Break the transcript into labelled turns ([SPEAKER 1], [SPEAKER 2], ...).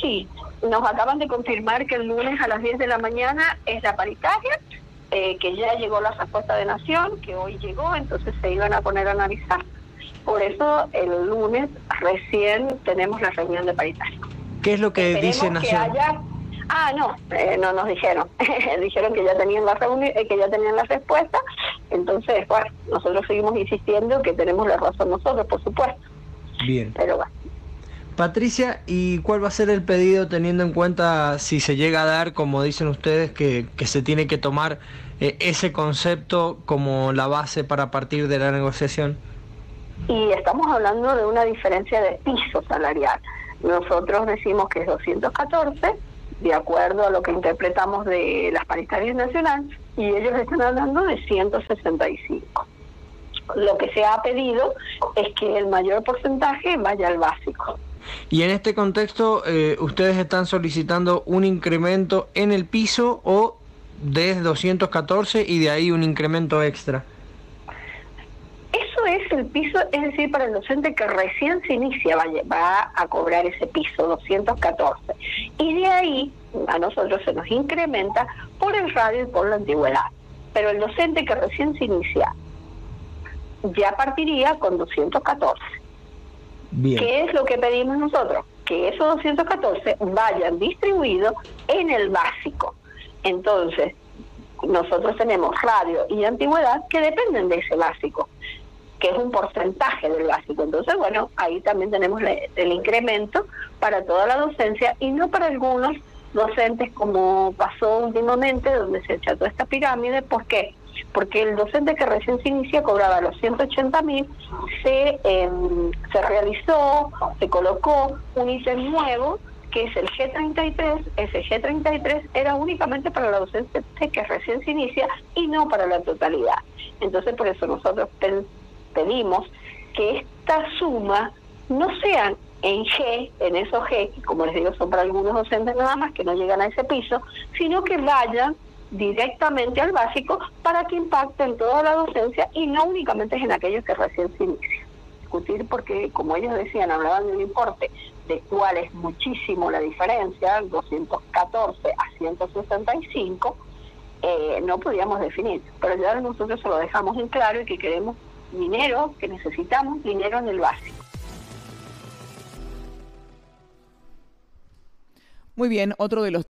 [SPEAKER 1] Sí, nos acaban de confirmar que el lunes a las 10 de la mañana es la paritaria, que ya llegó la respuesta de Nación, que hoy llegó, entonces se iban a poner a analizar. Por eso el lunes recién tenemos la reunión de paritaria.
[SPEAKER 2] ¿Qué es lo que dice Nación?
[SPEAKER 1] Que haya... no nos dijeron. Dijeron que ya tenían la reunión, que ya tenían la respuesta. Entonces, bueno, nosotros seguimos insistiendo que tenemos la razón nosotros, por supuesto.
[SPEAKER 2] Bien.
[SPEAKER 1] Pero bueno.
[SPEAKER 2] Patricia, ¿y cuál va a ser el pedido teniendo en cuenta si se llega a dar, como dicen ustedes, que se tiene que tomar ese concepto como la base para partir de la negociación?
[SPEAKER 1] Y estamos hablando de una diferencia de piso salarial. Nosotros decimos que es 214, de acuerdo a lo que interpretamos de las paritarias nacionales, y ellos están hablando de 165. Lo que se ha pedido es que el mayor porcentaje vaya al básico.
[SPEAKER 2] Y en este contexto, ¿ustedes están solicitando un incremento en el piso o de 214 y de ahí un incremento extra?
[SPEAKER 1] Eso es el piso, es decir, para el docente que recién se inicia va a cobrar ese piso, 214. Y de ahí a nosotros se nos incrementa por el radio y por la antigüedad. Pero el docente que recién se inicia ya partiría con 214.
[SPEAKER 2] Bien.
[SPEAKER 1] ¿Qué es lo que pedimos nosotros? Que esos 214 vayan distribuidos en el básico. Entonces, nosotros tenemos radio y antigüedad que dependen de ese básico, que es un porcentaje del básico. Entonces, bueno, ahí también tenemos el incremento para toda la docencia y no para algunos docentes como pasó últimamente, donde se echó toda esta pirámide. ¿Por qué? Porque el docente que recién se inicia cobraba los 180.000, se realizó, se colocó un ítem nuevo, que es el G33. Ese G33 era únicamente para la docente que recién se inicia y no para la totalidad. Entonces, por eso nosotros pedimos que esta suma no sean en G, en esos G, que como les digo son para algunos docentes nada más que no llegan a ese piso, sino que vayan directamente al básico para que impacten toda la docencia y no únicamente en aquellos que recién se inician. Discutir porque, como ellos decían, hablaban de un importe de cuál es muchísimo la diferencia, 214 a 165, no podíamos definir, pero ya nosotros se lo dejamos en claro y que queremos dinero, que necesitamos dinero en el básico.
[SPEAKER 3] Muy bien, otro de los